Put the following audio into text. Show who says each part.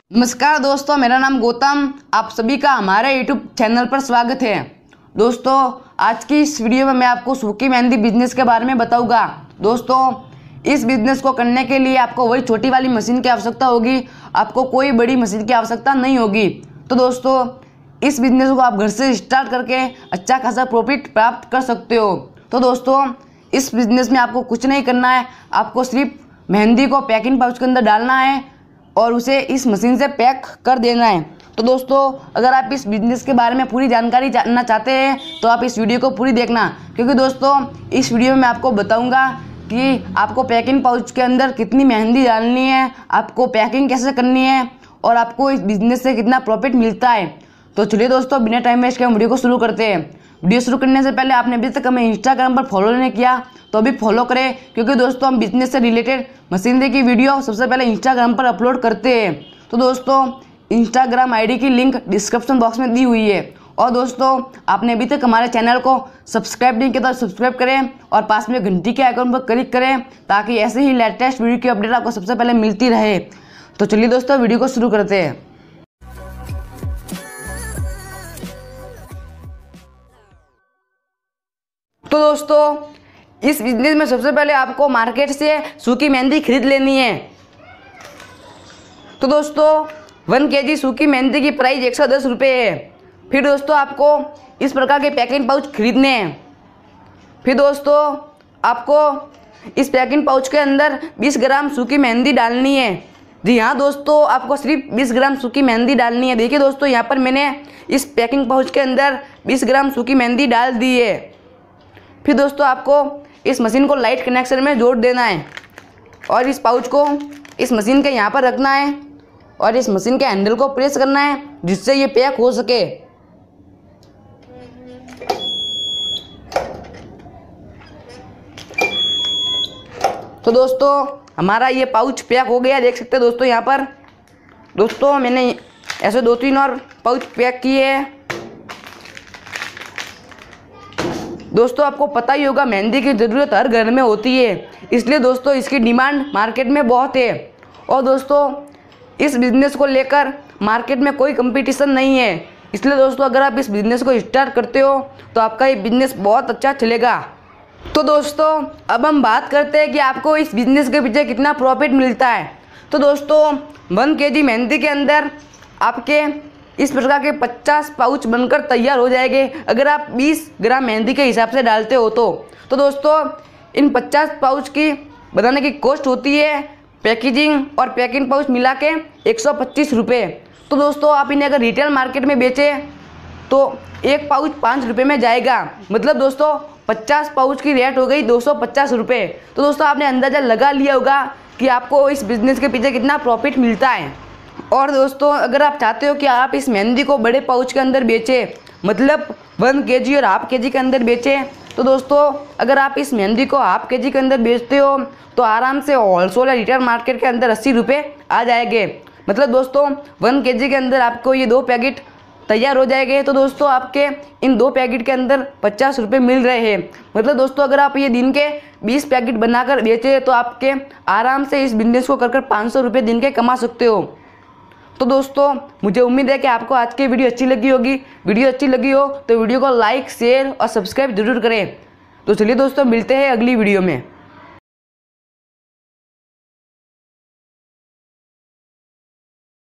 Speaker 1: नमस्कार दोस्तों, मेरा नाम गौतम। आप सभी का हमारे YouTube चैनल पर स्वागत है। दोस्तों, आज की इस वीडियो में मैं आपको सूखी मेहंदी बिजनेस के बारे में बताऊंगा। दोस्तों, इस बिजनेस को करने के लिए आपको वही छोटी वाली मशीन की आवश्यकता होगी, आपको कोई बड़ी मशीन की आवश्यकता नहीं होगी। तो दोस्तों, इस बिजनेस को आप घर से स्टार्ट करके अच्छा खासा प्रॉफिट प्राप्त कर सकते हो। तो दोस्तों, इस बिजनेस में आपको कुछ नहीं करना है, आपको सिर्फ मेहंदी को पैकिंग पाउच के अंदर डालना है और उसे इस मशीन से पैक कर देना है। तो दोस्तों, अगर आप इस बिज़नेस के बारे में पूरी जानकारी जानना चाहते हैं तो आप इस वीडियो को पूरी देखना, क्योंकि दोस्तों इस वीडियो में मैं आपको बताऊंगा कि आपको पैकिंग पाउच के अंदर कितनी मेहंदी डालनी है, आपको पैकिंग कैसे करनी है और आपको इस बिज़नेस से कितना प्रॉफिट मिलता है। तो चलिए दोस्तों, बिना टाइम वेस्ट के हम वीडियो को शुरू करते हैं। वीडियो शुरू करने से पहले आपने अभी तक हमें इंस्टाग्राम पर फॉलो नहीं किया तो अभी फॉलो करें, क्योंकि दोस्तों हम बिजनेस से रिलेटेड मशीनरी की वीडियो सबसे पहले इंस्टाग्राम पर अपलोड करते हैं। तो दोस्तों, इंस्टाग्राम आईडी की लिंक डिस्क्रिप्शन बॉक्स में दी हुई है। और दोस्तों, आपने अभी तक हमारे चैनल को सब्सक्राइब नहीं किया तो सब्सक्राइब करें और पास में घंटी के आइकन पर क्लिक करें, ताकि ऐसे ही लेटेस्ट वीडियो की अपडेट आपको सबसे पहले मिलती रहे। तो चलिए दोस्तों, वीडियो को शुरू करते हैं। तो दोस्तों, इस बिजनेस में सबसे पहले आपको मार्केट से सूखी मेहंदी खरीद लेनी है। तो दोस्तों, 1 kg सूखी मेहंदी की प्राइस 110 रुपये है। फिर दोस्तों, आपको इस प्रकार के पैकिंग पाउच खरीदने हैं। फिर दोस्तों, आपको इस पैकिंग पाउच के अंदर 20 ग्राम सूखी मेहंदी डालनी है। जी हाँ दोस्तों, आपको सिर्फ 20 ग्राम सूखी मेहंदी डालनी है। देखिए दोस्तों, यहाँ पर मैंने इस पैकिंग पाउच के अंदर 20 ग्राम सूखी मेहंदी डाल दी है। फिर दोस्तों, आपको इस मशीन को लाइट कनेक्शन में जोड़ देना है और इस पाउच को इस मशीन के यहाँ पर रखना है और इस मशीन के हैंडल को प्रेस करना है, जिससे ये पैक हो सके। तो दोस्तों, हमारा ये पाउच पैक हो गया, देख सकते हैं दोस्तों। यहाँ पर दोस्तों मैंने ऐसे 2-3 और पाउच पैक किए हैं। दोस्तों, आपको पता ही होगा मेहंदी की ज़रूरत हर घर में होती है, इसलिए दोस्तों इसकी डिमांड मार्केट में बहुत है। और दोस्तों, इस बिज़नेस को लेकर मार्केट में कोई कंपटीशन नहीं है, इसलिए दोस्तों अगर आप इस बिज़नेस को स्टार्ट करते हो तो आपका ये बिज़नेस बहुत अच्छा चलेगा। तो दोस्तों, अब हम बात करते हैं कि आपको इस बिज़नेस के पीछे कितना प्रॉफिट मिलता है। तो दोस्तों, 1 kg मेहंदी के अंदर आपके इस प्रकार के 50 पाउच बनकर तैयार हो जाएंगे, अगर आप 20 ग्राम मेहंदी के हिसाब से डालते हो तो दोस्तों इन 50 पाउच की बनाने की कॉस्ट होती है पैकेजिंग और पैकिंग पाउच मिला के 125 रुपये। तो दोस्तों, आप इन्हें अगर रिटेल मार्केट में बेचें तो एक पाउच 5 रुपये में जाएगा, मतलब दोस्तों 50 पाउच की रेट हो गई 250 रुपये। तो दोस्तों, आपने अंदाज़ा लगा लिया होगा कि आपको इस बिज़नेस के पीछे कितना प्रॉफिट मिलता है। और दोस्तों, अगर आप चाहते हो कि आप इस मेहंदी को बड़े पाउच के अंदर बेचें, मतलब 1 kg और हाफ kg के अंदर बेचें, तो दोस्तों अगर आप इस मेहंदी को हाफ kg के अंदर बेचते हो तो आराम से होलसेल या रिटेल मार्केट के अंदर 80 रुपये आ जाएंगे। मतलब दोस्तों 1 kg के अंदर आपको ये 2 पैकेट तैयार हो जाएंगे। तो दोस्तों, आपके इन 2 पैकेट के अंदर 50 रुपये मिल रहे हैं। मतलब दोस्तों, अगर आप ये दिन के 20 पैकेट बनाकर बेचें तो आपके आराम से इस बिजनेस को कर 500 रुपये दिन के कमा सकते हो। तो दोस्तों, मुझे उम्मीद है कि आपको आज की वीडियो अच्छी लगी होगी। वीडियो अच्छी लगी हो तो वीडियो को लाइक, शेयर और सब्सक्राइब जरूर करें। तो चलिए दोस्तों, मिलते हैं अगली वीडियो में।